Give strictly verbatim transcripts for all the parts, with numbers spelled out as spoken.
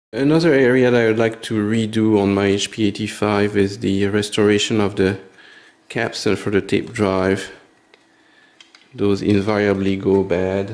Another area that I would like to redo on my H P eighty-five is the restoration of the capstan for the tape drive. Those invariably go bad.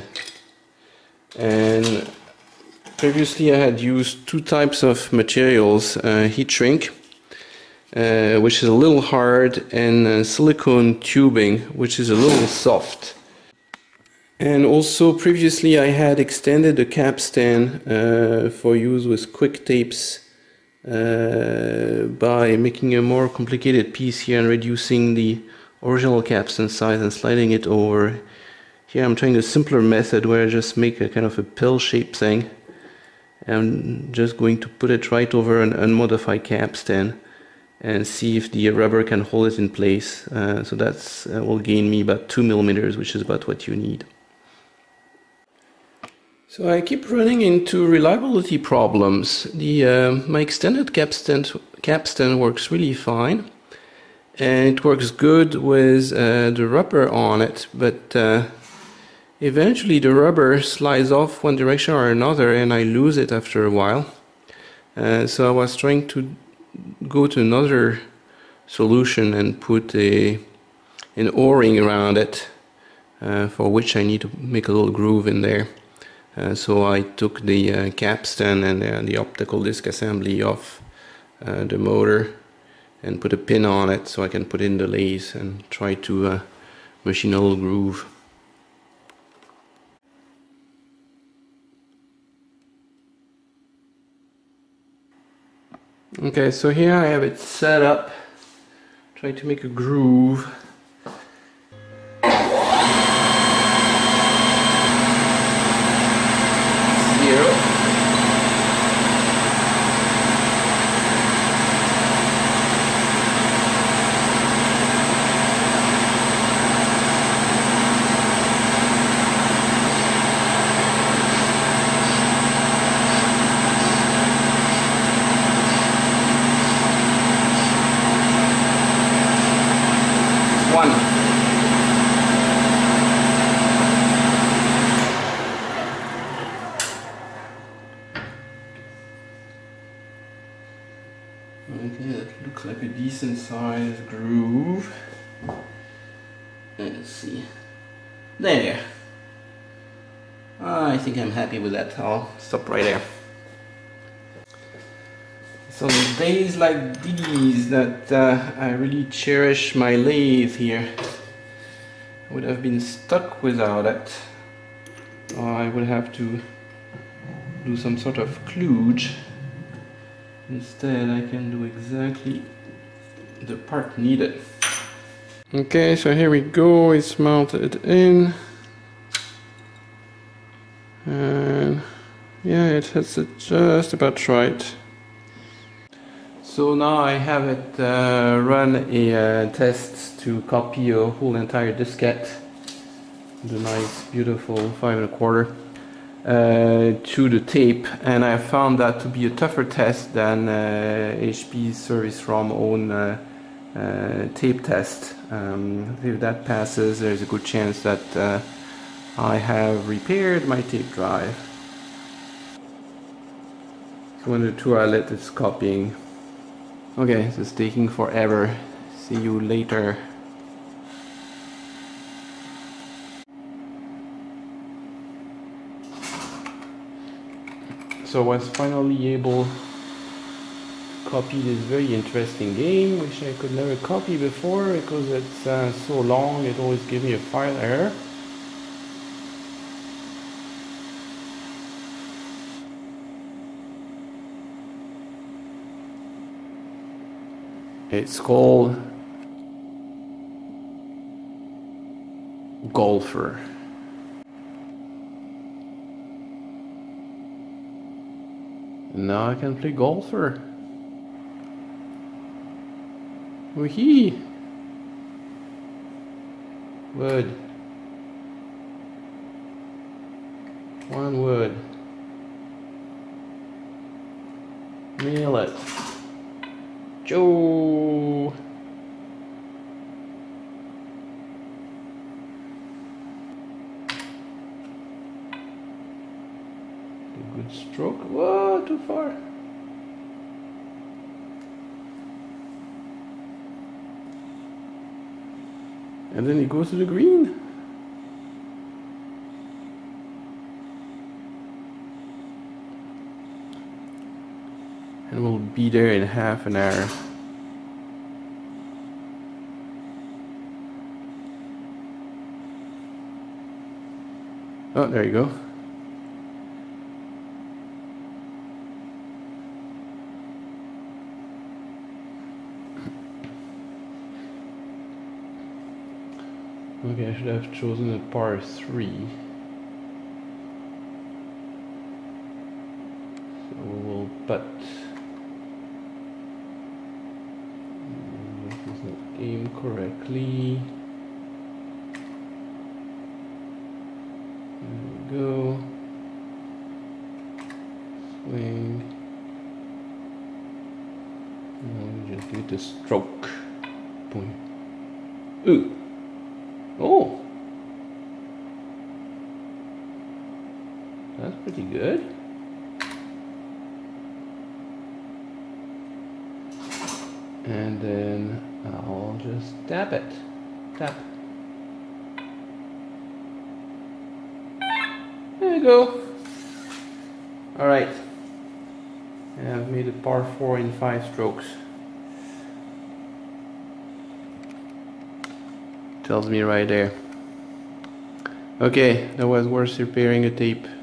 And previously I had used two types of materials, uh, heat shrink, uh, which is a little hard, and uh, silicone tubing, which is a little soft. And also previously I had extended the capstan uh, for use with quick tapes uh, by making a more complicated piece here and reducing the original capstan size and sliding it over. Here I'm trying a simpler method where I just make a kind of a pill shaped thing. I'm just going to put it right over an unmodified capstan and see if the rubber can hold it in place. Uh, so that's uh, will gain me about two millimeters, which is about what you need. So I keep running into reliability problems. The uh, my extended capstan capstan works really fine, and it works good with uh, the rubber on it, but uh, eventually the rubber slides off one direction or another, and I lose it after a while. Uh, so I was trying to go to another solution and put a an O-ring around it, uh, for which I need to make a little groove in there. Uh, so I took the uh, capstan and uh, the optical disc assembly off uh, the motor and put a pin on it so I can put in the lathe and try to uh, machine a little groove. Okay, so here I have it set up, try to make a groove. One. Okay, that looks like a decent sized groove. Let's see. There. I think I'm happy with that. I'll stop right there. So days like these that uh, I really cherish my lathe here. I would have been stuck without it. Or I would have to do some sort of kludge. Instead I can do exactly the part needed. Okay, so here we go, it's mounted in. And yeah, it has it just about right. So now I have it uh, run a uh, test to copy a whole entire diskette, the nice beautiful five and a quarter, uh, to the tape, and I found that to be a tougher test than uh, H P's service ROM own uh, uh, tape test. Um, if that passes, there's a good chance that uh, I have repaired my tape drive. So when the two are lit, it's copying. Okay, this is taking forever. See you later. So I was finally able to copy this very interesting game, which I could never copy before because it's uh, so long, it always gives me a file error. It's called Golfer. And now I can play Golfer. Wee-hee! Wood. One wood. Nail it. Joe. The good stroke. Whoa, too far. And then he goes to the green. And we'll be there in half an hour. Oh, there you go. Okay, I should have chosen a par three. So we'll putt. This is not aimed correctly. There we go. Swing. Now we just do the stroke. Boom. Ooh. Oh, that's pretty good. And then I'll just tap it. Tap. There you go. All right. And I've made a par four in five strokes. Tells me right there. Okay, that was worth repairing a tape.